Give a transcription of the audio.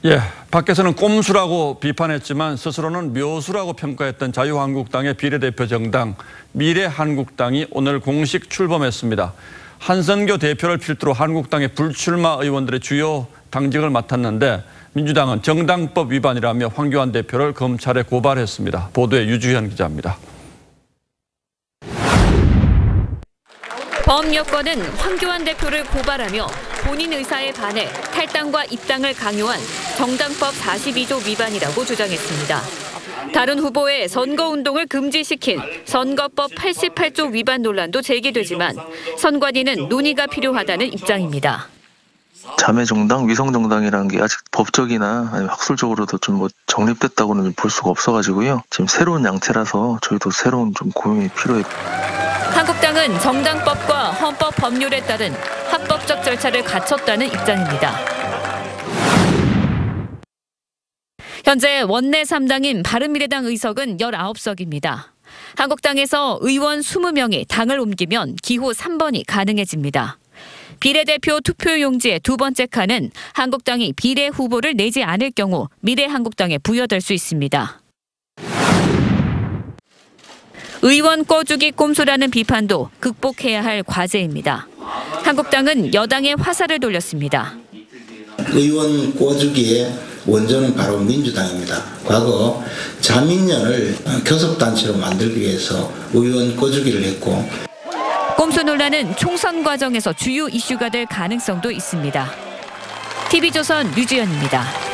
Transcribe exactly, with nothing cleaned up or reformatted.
예, 밖에서는 꼼수라고 비판했지만 스스로는 묘수라고 평가했던 자유한국당의 비례대표 정당 미래한국당이 오늘 공식 출범했습니다. 한선교 대표를 필두로 한국당의 불출마 의원들의 주요 당직을 맡았는데 민주당은 정당법 위반이라며 황교안 대표를 검찰에 고발했습니다. 보도에 유주현 기자입니다. 범여권은 황교안 대표를 고발하며 본인 의사에 반해 탈당과 입당을 강요한 정당법 사십이 조 위반이라고 주장했습니다. 다른 후보의 선거운동을 금지시킨 선거법 팔십팔 조 위반 논란도 제기되지만 선관위는 논의가 필요하다는 입장입니다. 자매정당, 위성정당이라는 게 아직 법적이나 아니면 학술적으로도 좀 뭐 정립됐다고는 볼 수가 없어가지고요. 지금 새로운 양태라서 저희도 새로운 좀 고민이 필요해요. 한국당은 정당법과 헌법 법률에 따른 합법적 절차를 갖췄다는 입장입니다. 현재 원내 삼 당인 바른미래당 의석은 열아홉 석입니다. 한국당에서 의원 이십 명이 당을 옮기면 기호 삼 번이 가능해집니다. 비례대표 투표용지의 두 번째 칸은 한국당이 비례 후보를 내지 않을 경우 미래한국당에 부여될 수 있습니다. 의원 꿔주기 꼼수라는 비판도 극복해야 할 과제입니다. 한국당은 여당의 화살을 돌렸습니다. 의원 꿔주기의 원조는 바로 민주당입니다. 과거 자민련을 교섭단체로 만들기 위해서 의원 꿔주기를 했고 꼼수 논란은 총선 과정에서 주요 이슈가 될 가능성도 있습니다. 티비조선 유주연입니다.